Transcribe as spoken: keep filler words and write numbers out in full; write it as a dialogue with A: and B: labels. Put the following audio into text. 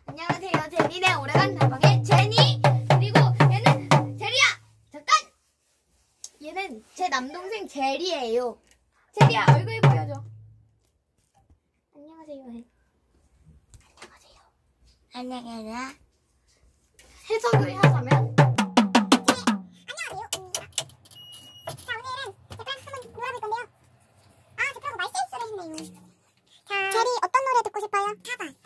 A: 안녕하세요. 제니네 오래간 다방의 제니. 그리고 얘는 제리야. 잠깐. 얘는 제 남동생 제리예요. 제리야 얼굴 보여줘. 안녕하세요. 해. 안녕하세요. 안녕하세요. 해석을 하자면.
B: 안녕하세요. 자, 오늘은 제가 한번 놀아볼 건데요. 아, 제프라고 말실수를 했네요. 자, 제리 어떤 노래 듣고 싶어요? 사바.